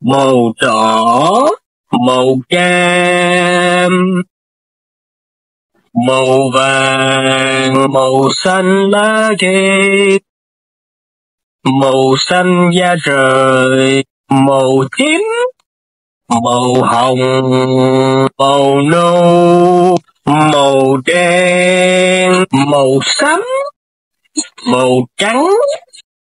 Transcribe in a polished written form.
màu đỏ, màu cam, màu vàng, màu xanh lá cây, màu xanh da trời, màu tím, màu hồng, màu nâu, màu đen, màu xám, màu trắng,